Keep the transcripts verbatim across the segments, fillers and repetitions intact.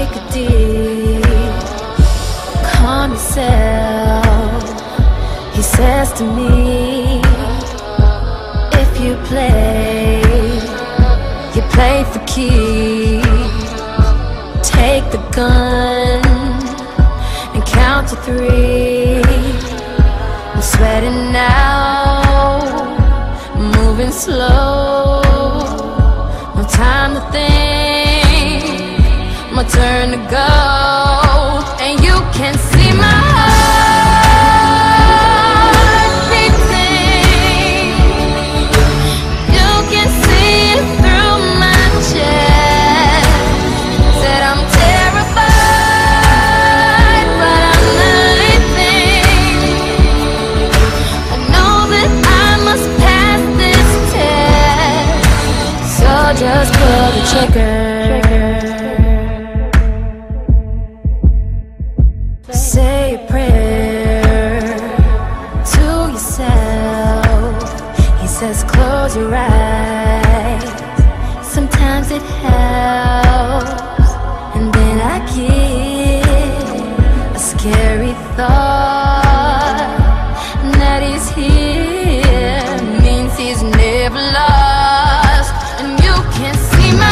take a deep, calm yourself. He says to me, if you play, you play for keeps. Take the gun and count to three. I'm sweating now, moving slow. No time to think, my turn to go. And you can see my heart beating. You can see it through my chest. Said I'm terrified, but I'm not leaving. I know that I must pass this test, so just pull the trigger. Say a prayer to yourself. He says close your eyes, sometimes it helps. And then I get a scary thought that he's here means he's never lost. And you can see my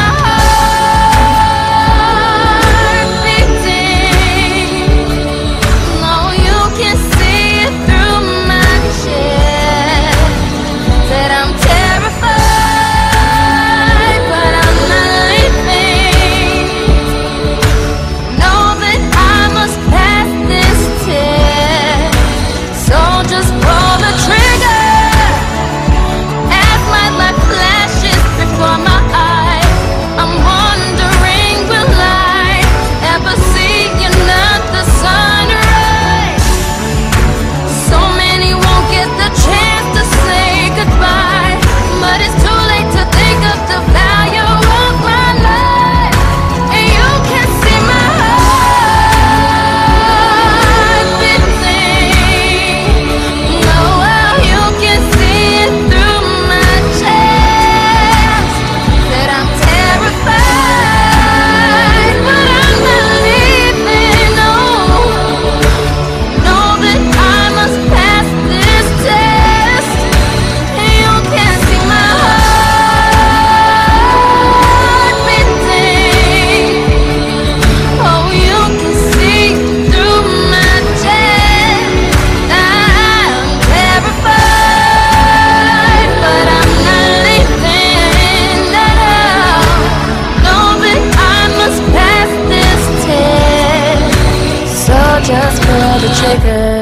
heart beating. No, you can see it through my chest. Said I'm terrified, but I'm not leaving. Know that I must pass this test, so just pull the trigger. As my light flashes before my eyes, I'm wondering, will I ever see another sunrise? So many won't get the chance to say goodbye, but it's too late to think of the value of my life. And you can see my heart beating. Oh, well, you can see it through my chest. That I'm terrified, but I'm not leaving. No, know that I must pass this test. And you can see my heart beating. Oh, you can see through my chest. I'm terrified, but I'm not leaving. No, know that I must pass this test, so just pull the trigger.